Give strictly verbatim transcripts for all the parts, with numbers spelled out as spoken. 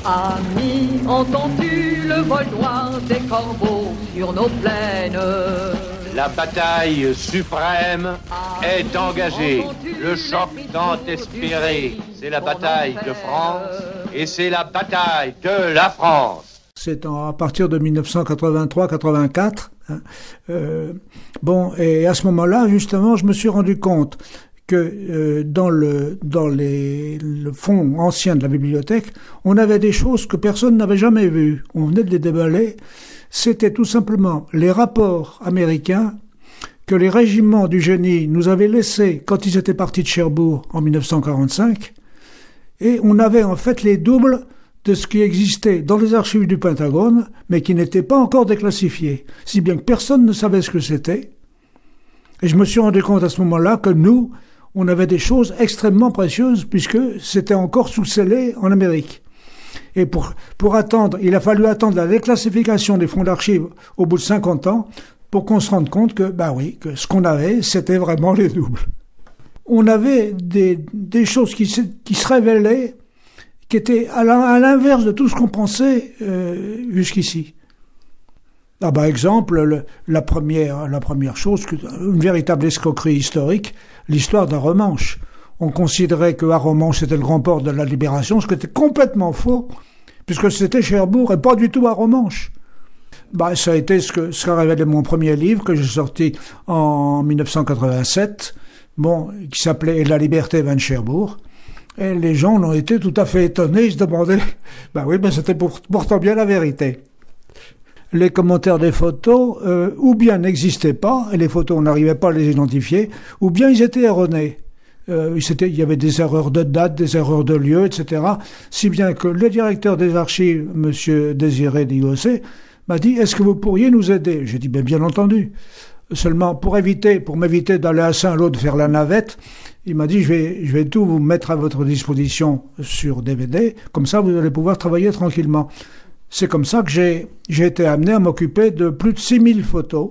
Amis, entends-tu le vol noir des corbeaux sur nos plaines? La bataille suprême est engagée. Le choc tant espéré, c'est la bataille de France et c'est la bataille de la France. C'est à partir de mille neuf cent quatre-vingt-trois quatre-vingt-quatre. Hein, euh, bon, et à ce moment-là, justement, je me suis rendu compte que euh, dans le dans les, le fond ancien de la bibliothèque, on avait des choses que personne n'avait jamais vues. On venait de les déballer. C'était tout simplement les rapports américains que les régiments du génie nous avaient laissés quand ils étaient partis de Cherbourg en mille neuf cent quarante-cinq. Et on avait en fait les doubles de ce qui existait dans les archives du Pentagone, mais qui n'était pas encore déclassifié, si bien que personne ne savait ce que c'était. Et je me suis rendu compte à ce moment-là que nous, on avait des choses extrêmement précieuses, puisque c'était encore sous-scellé en Amérique. Et pour, pour attendre, il a fallu attendre la déclassification des fonds d'archives au bout de cinquante ans, pour qu'on se rende compte que, bah oui, que ce qu'on avait, c'était vraiment les doubles. On avait des, des choses qui se, qui se révélaient, qui étaient à l'inverse de tout ce qu'on pensait euh, jusqu'ici. Ah, par exemple, le, la première, la première chose, une véritable escroquerie historique, l'histoire d'Arromanches. On considérait que Arromanches était le grand port de la Libération, ce qui était complètement faux, puisque c'était Cherbourg et pas du tout Arromanches. Bah, ça a été ce que, ce qu'a révélé mon premier livre, que j'ai sorti en mille neuf cent quatre-vingt-sept, bon, qui s'appelait « Et la liberté vint de Cherbourg ». Et les gens ont été tout à fait étonnés, ils se demandaient, bah oui, ben c'était pour, pourtant bien la vérité. Les commentaires des photos, euh, ou bien n'existaient pas, et les photos, on n'arrivait pas à les identifier, ou bien ils étaient erronés. Euh, il y avait des erreurs de date, des erreurs de lieu, et cetera. Si bien que le directeur des archives, M. Désiré Digossé, m'a dit « Est-ce que vous pourriez nous aider ?» J'ai dit ben, « Bien entendu ». Seulement, pour éviter, pour m'éviter d'aller à Saint-Lô de faire la navette, il m'a dit je vais, je vais tout vous mettre à votre disposition sur D V D, comme ça vous allez pouvoir travailler tranquillement. C'est comme ça que j'ai, j'ai été amené à m'occuper de plus de six mille photos.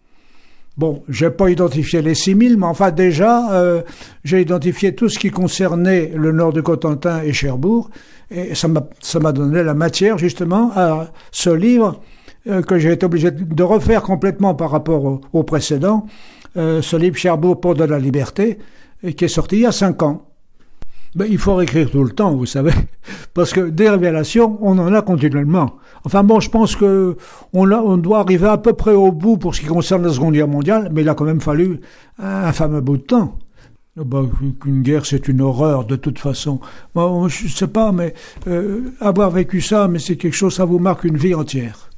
Bon, j'ai pas identifié les six mille, mais enfin déjà, euh, j'ai identifié tout ce qui concernait le nord du Cotentin et Cherbourg, et ça m'a, ça m'a donné la matière justement à ce livre euh, que j'ai été obligé de refaire complètement par rapport au, au précédent, euh, ce livre Cherbourg, port de la liberté, et qui est sorti il y a cinq ans. Ben, il faut réécrire tout le temps, vous savez, parce que des révélations, on en a continuellement. Enfin bon, je pense que on, a, on doit arriver à peu près au bout pour ce qui concerne la Seconde Guerre mondiale, mais il a quand même fallu un fameux bout de temps. Ben, une guerre, c'est une horreur de toute façon. Bon, je sais pas, mais euh, avoir vécu ça, mais c'est quelque chose, ça vous marque une vie entière.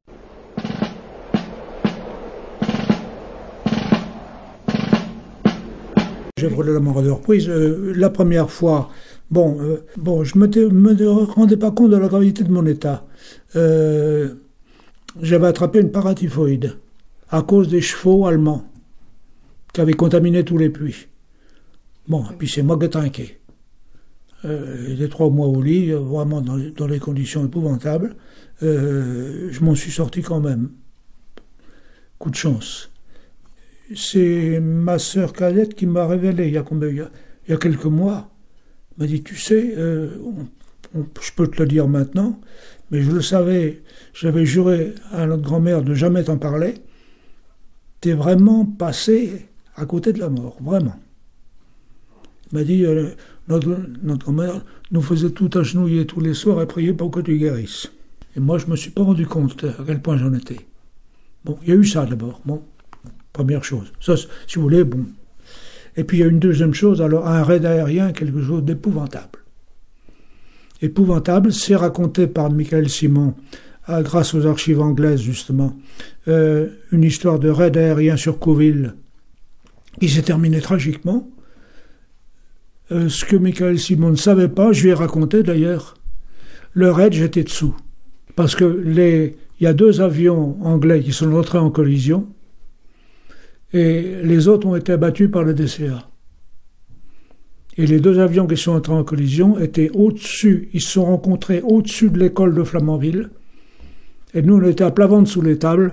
J'ai frôlé la mort à deux reprises. Euh, la première fois, bon, euh, bon, je ne me, me rendais pas compte de la gravité de mon état. Euh, j'avais attrapé une paratyphoïde à cause des chevaux allemands qui avaient contaminé tous les puits. Bon, et puis c'est moi qui ai trinqué. Euh, J'étais trois mois au lit, vraiment dans, dans des conditions épouvantables. Euh, je m'en suis sorti quand même. Coup de chance. C'est ma sœur cadette qui m'a révélé il y a, combien, il y a, il y a quelques mois. Elle m'a dit, tu sais, euh, on, on, je peux te le dire maintenant, mais je le savais, j'avais juré à notre grand-mère de jamais t'en parler. T'es vraiment passé à côté de la mort, vraiment. Elle m'a dit, euh, notre, notre grand-mère nous faisait tout agenouiller tous les soirs et prier pour que tu guérisses. Et moi, je me suis pas rendu compte à quel point j'en étais. Bon, il y a eu ça d'abord, bon. Première chose. Ça, si vous voulez, bon. Et puis il y a une deuxième chose, alors un raid aérien, quelque chose d'épouvantable. Épouvantable, c'est raconté par Michael Simon, à, grâce aux archives anglaises justement, euh, une histoire de raid aérien sur Couville qui s'est terminée tragiquement. Euh, ce que Michael Simon ne savait pas, je lui ai raconté d'ailleurs. Le raid, j'étais dessous. Parce que les, il y a deux avions anglais qui sont entrés en collision, et les autres ont été abattus par le D C A. Et les deux avions qui sont entrés en collision étaient au-dessus, ils se sont rencontrés au-dessus de l'école de Flamanville, et nous on était à plat ventre sous les tables,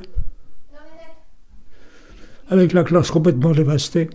avec la classe complètement dévastée,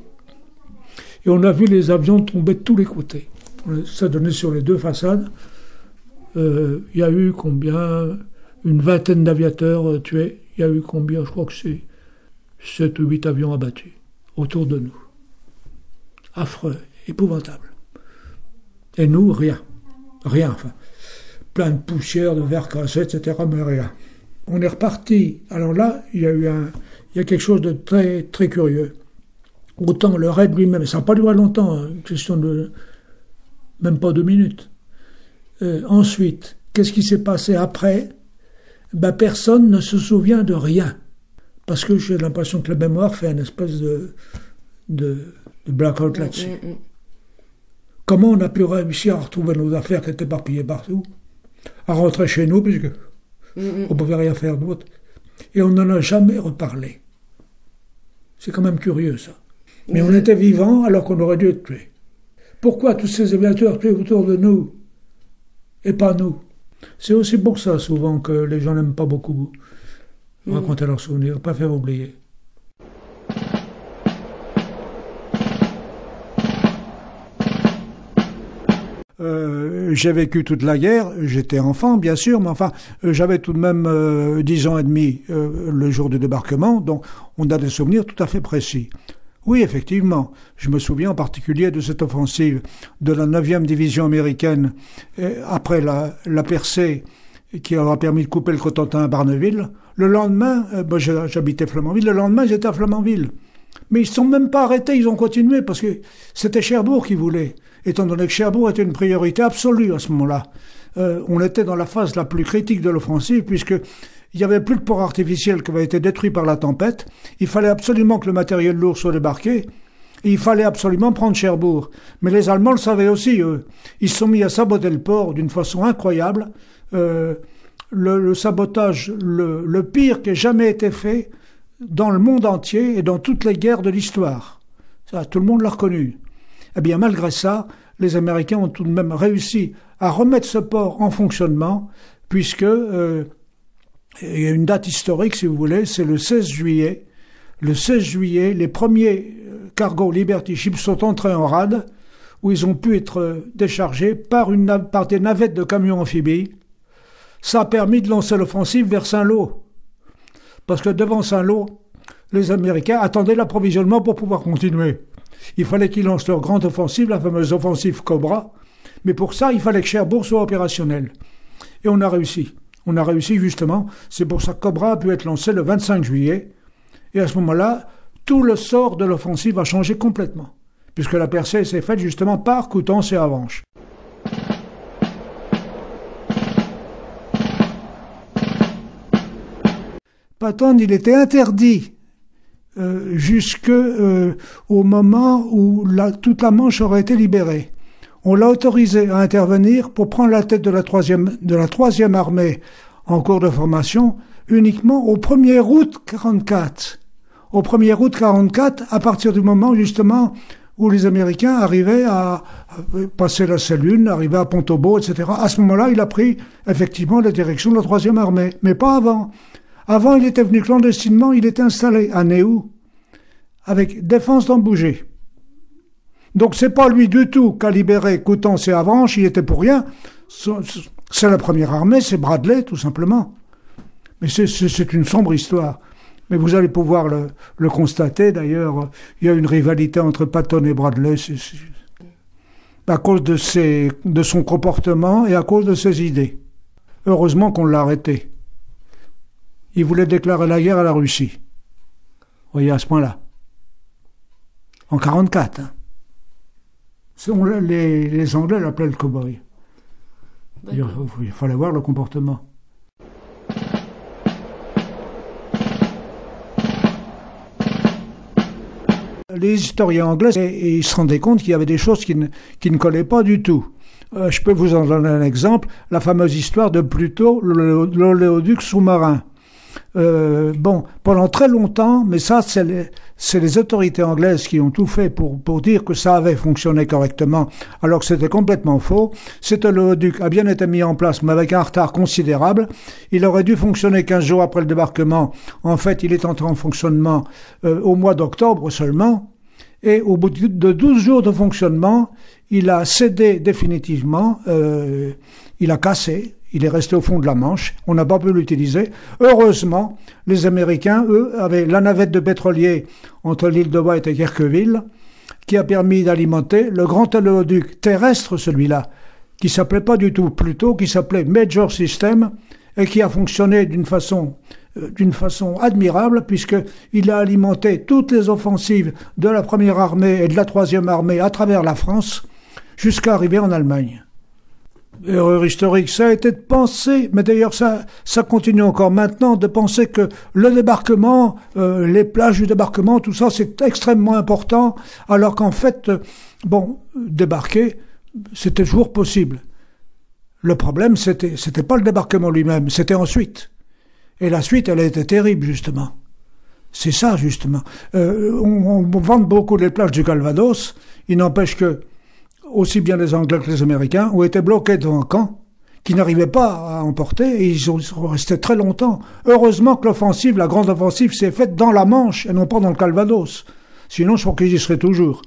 et on a vu les avions tomber de tous les côtés. Ça donnait sur les deux façades, euh, il y a eu combien? Une vingtaine d'aviateurs euh, tués. Il y a eu combien? Je crois que c'est sept ou huit avions abattus autour de nous. Affreux, épouvantable. Et nous, rien. Rien, enfin. Plein de poussière, de verre cassé, et cetera, mais rien. On est reparti. Alors là, il y a eu un, il y a quelque chose de très, très curieux. Autant le raid lui-même, ça n'a pas duré longtemps, hein, une question de même pas deux minutes. Euh, ensuite, qu'est-ce qui s'est passé après? Ben, personne ne se souvient de rien. Parce que j'ai l'impression que la mémoire fait une espèce de, de, de blackout là-dessus. Mmh, mmh. Comment on a pu réussir à retrouver nos affaires qui étaient éparpillées partout, à rentrer chez nous, puisque mmh, mmh. on ne pouvait rien faire d'autre. Et on n'en a jamais reparlé. C'est quand même curieux, ça. Mais mmh. on était vivants alors qu'on aurait dû être tués. Pourquoi tous ces aviateurs tués autour de nous et pas nous? C'est aussi pour ça, souvent, que les gens n'aiment pas beaucoup mmh. raconter leurs souvenirs, pas faire oublier. Euh, j'ai vécu toute la guerre, j'étais enfant bien sûr, mais enfin euh, j'avais tout de même euh, dix ans et demi euh, le jour du débarquement, donc on a des souvenirs tout à fait précis. Oui, effectivement, je me souviens en particulier de cette offensive de la neuvième division américaine euh, après la, la percée qui aura permis de couper le Cotentin à Barneville. Le lendemain, euh, ben, j'habitais Flamanville, le lendemain j'étais à Flamanville. Mais ils ne sont même pas arrêtés, ils ont continué parce que c'était Cherbourg qui voulait. Étant donné que Cherbourg était une priorité absolue à ce moment-là. Euh, on était dans la phase la plus critique de l'offensive, puisqu'il n'y avait plus de port artificiel qui avait été détruit par la tempête. Il fallait absolument que le matériel lourd soit débarqué, et il fallait absolument prendre Cherbourg. Mais les Allemands le savaient aussi, eux. Ils se sont mis à saboter le port d'une façon incroyable. Euh, le, le sabotage, le, le pire qui ait jamais été fait dans le monde entier et dans toutes les guerres de l'histoire. Ça, tout le monde l'a reconnu. Eh bien, malgré ça, les Américains ont tout de même réussi à remettre ce port en fonctionnement, puisque euh, il y a une date historique, si vous voulez, c'est le seize juillet. Le seize juillet, les premiers cargos Liberty Ships sont entrés en rade, où ils ont pu être déchargés par, une, par des navettes de camions amphibies. Ça a permis de lancer l'offensive vers Saint-Lô. Parce que devant Saint-Lô, les Américains attendaient l'approvisionnement pour pouvoir continuer. Il fallait qu'ils lancent leur grande offensive, la fameuse offensive Cobra. Mais pour ça, il fallait que Cherbourg soit opérationnel. Et on a réussi. On a réussi justement. C'est pour ça que Cobra a pu être lancé le vingt-cinq juillet. Et à ce moment-là, tout le sort de l'offensive a changé complètement. Puisque la percée s'est faite justement par Coutances et Avenches. Patton, il était interdit euh, jusqu'au euh, moment où la, toute la Manche aurait été libérée. On l'a autorisé à intervenir pour prendre la tête de la troisième, de la troisième armée en cours de formation uniquement au premier août quarante-quatre. Au premier août quarante-quatre, à partir du moment justement où les Américains arrivaient à, à passer la Sélune, arrivaient à Pont-au-Beau, et cetera. À ce moment-là, il a pris effectivement la direction de la troisième armée, mais pas avant. Avant, il était venu clandestinement, il était installé à Néou, avec défense d'Ambouger. Donc c'est pas lui du tout qui a libéré Coutances et Avenches, il était pour rien. C'est la première armée, c'est Bradley, tout simplement. Mais c'est, c'est, c'est une sombre histoire. Mais vous allez pouvoir le, le constater, d'ailleurs, il y a une rivalité entre Patton et Bradley, c'est, c'est, à cause de, ses, de son comportement et à cause de ses idées. Heureusement qu'on l'a arrêté. Il voulait déclarer la guerre à la Russie. Vous voyez, à ce point-là. En quarante-quatre. Hein. On, les, les Anglais l'appelaient le cow-boy. Il, il fallait voir le comportement. Les historiens anglais, et, et ils se rendaient compte qu'il y avait des choses qui ne, qui ne collaient pas du tout. Euh, je peux vous en donner un exemple. La fameuse histoire de Pluto, l'oléoduc sous-marin. Euh, bon, pendant très longtemps, mais ça, c'est les, c'est les autorités anglaises qui ont tout fait pour, pour dire que ça avait fonctionné correctement, alors que c'était complètement faux. Cet oléoduc a bien été mis en place, mais avec un retard considérable. Il aurait dû fonctionner quinze jours après le débarquement. En fait, il est entré en fonctionnement euh, au mois d'octobre seulement. Et au bout de douze jours de fonctionnement, il a cédé définitivement, euh, il a cassé, il est resté au fond de la Manche, on n'a pas pu l'utiliser. Heureusement, les Américains, eux, avaient la navette de pétrolier entre l'île de Wight et Kerqueville, qui a permis d'alimenter le grand oléoduc terrestre, celui-là, qui s'appelait pas du tout Pluto, qui s'appelait Major System, et qui a fonctionné d'une façon, euh, d'une façon admirable, puisqu'il a alimenté toutes les offensives de la première armée et de la troisième armée à travers la France, jusqu'à arriver en Allemagne. Erreur historique, ça a été de penser, mais d'ailleurs ça, ça continue encore maintenant, de penser que le débarquement, euh, les plages du débarquement, tout ça c'est extrêmement important, alors qu'en fait, euh, bon, débarquer, c'était toujours possible. Le problème, c'était, c'était pas le débarquement lui-même, c'était ensuite. Et la suite, elle a été terrible, justement. C'est ça, justement. Euh, on, on vante beaucoup les plages du Calvados, il n'empêche que aussi bien les Anglais que les Américains ont été bloqués devant Caen, qui n'arrivaient pas à emporter, et ils sont restés très longtemps. Heureusement que l'offensive, la grande offensive, s'est faite dans la Manche, et non pas dans le Calvados. Sinon, je crois qu'ils y seraient toujours.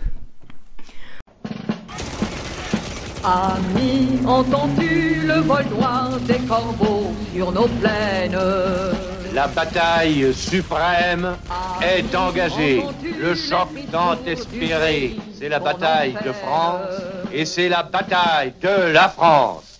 Amis, entends-tu le vol noir des corbeaux sur nos plaines? La bataille suprême est engagée. Le choc tant espéré, c'est la bataille de France et c'est la bataille de la France.